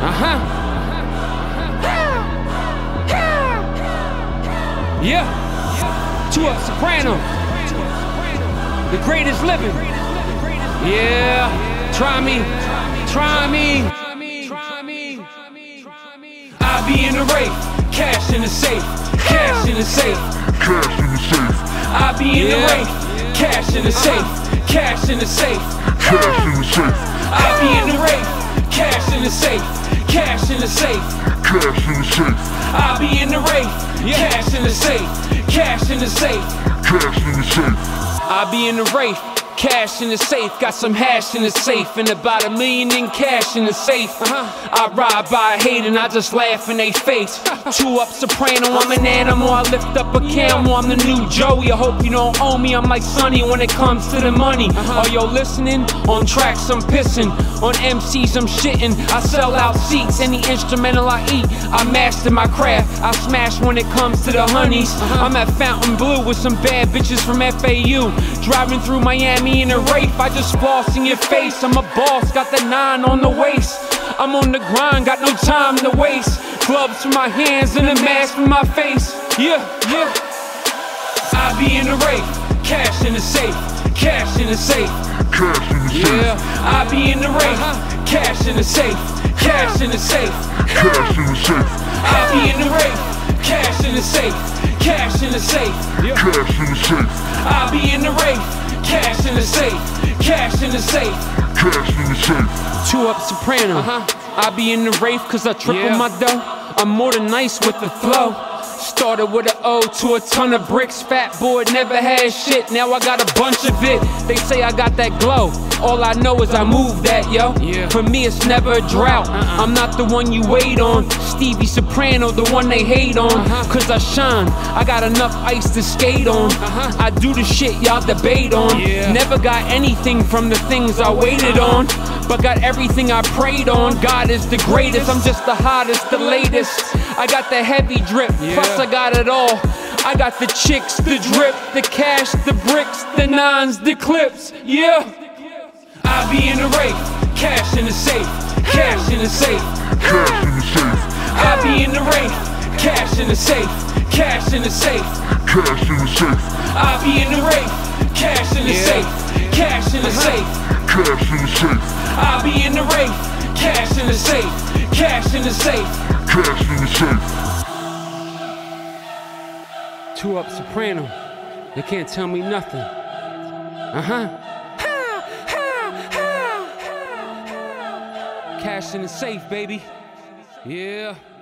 Yeah. 2 Up Soprano. The greatest living. Yeah. Try me. Try me. I be in the race. Cash in the safe. Cash in the safe. Cash in the safe. I be in the race. Cash in the safe. Cash in the safe. Cash in the safe. I be in the race. Cash in the safe. Cash in the safe. Cash in the safe. I be in the race. Cash in the safe. Cash in the safe. Cash in the safe. I be in the race. Cash in the safe, got some hash in the safe, and about $1 million in cash in the safe. I ride by hating, I just laugh in they face. 2 Up Soprano, I'm an animal, I lift up a camel, I'm the new Joey. I hope you don't owe me, I'm like Sonny when it comes to the money. Are yo listening? On tracks I'm pissing, on MCs I'm shitting. I sell out seats, any instrumental I eat, I master my craft, I smash when it comes to the honeys. I'm at Fountain Blue with some bad bitches from FAU, driving through Miami in a Wraith, I just floss in your face. I'm a boss, got the 9 on the waist. I'm on the grind, got no time to waste. Gloves for my hands and a mask for my face. Yeah, yeah. I be in the race, cash in the safe, cash in the safe. Cash in the safe. Yeah, I be in the race, cash in the safe, cash in the safe. Cash in the safe. I be in the race, cash in the safe, cash in the safe. Cash in the safe. I be in the race. Cash in the safe, cash in the safe. Cash in the safe. 2 Up Soprano. I be in the Wraith cause I triple my dough. I'm more than nice with the flow. Started with an O to a ton of bricks. Fat boy never had shit, now I got a bunch of it. They say I got that glow, all I know is I move that, yo. For me it's never a drought, I'm not the one you wait on. Stevie Soprano, the one they hate on. Cause I shine, I got enough ice to skate on. I do the shit y'all debate on. Never got anything from the things I waited on, but got everything I prayed on. God is the greatest, I'm just the hottest, the latest. I got the heavy drip, plus I got it all. I got the chicks, the drip, the cash, the bricks, the 9s, the clips, yeah. I be in the race, cash in the safe, cash in the safe. Cash in the safe. I be in the race, cash in the safe, cash in the safe. Cash in the safe. I be in the race, cash in the safe, cash in the safe. Cash in the safe. I be in the race, cash in the safe, cash in the safe. Cash in the safe. 2 Up Soprano, they can't tell me nothing. Cash in the safe, baby. Yeah.